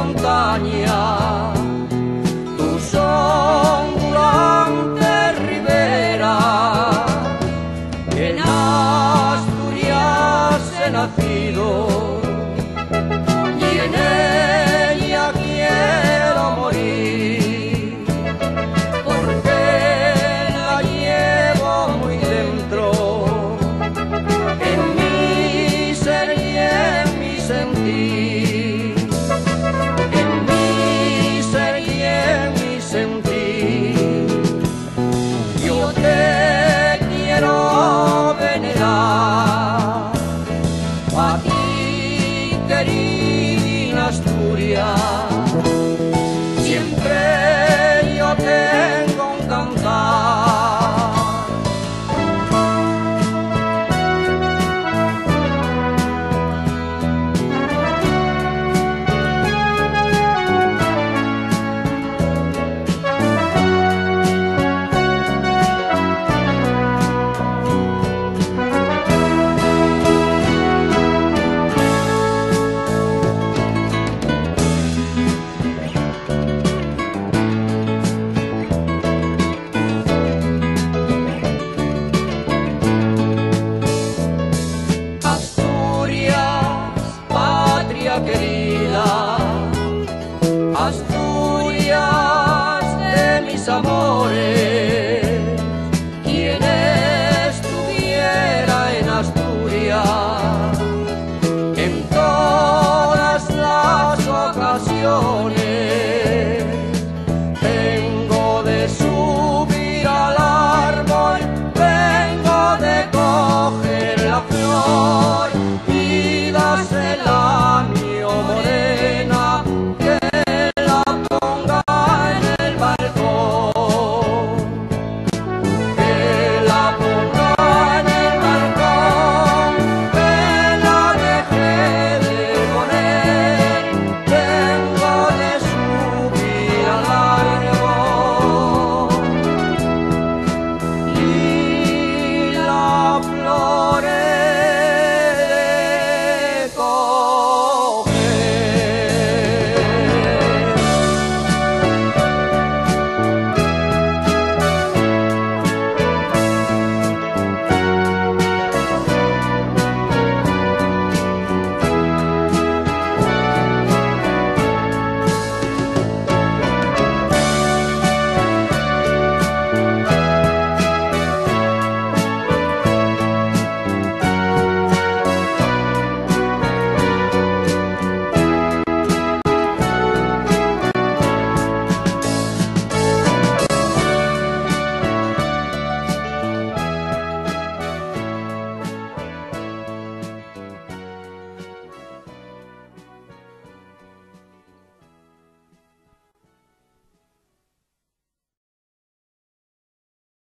montaña, tus ondulantes riberas. En Asturias he nacido y en ella quiero morir, porque la llevo muy dentro, en mi ser y en mi sentir, en mi ser y en mi sentir. Yo te quiero venerar, a ti querida Asturias, siempre yo tengo un cantar. Querida Asturias de mis amores, quien estuviera en Asturias en todas las ocasiones, tengo de subir al árbol, tengo de coger la flor y dársela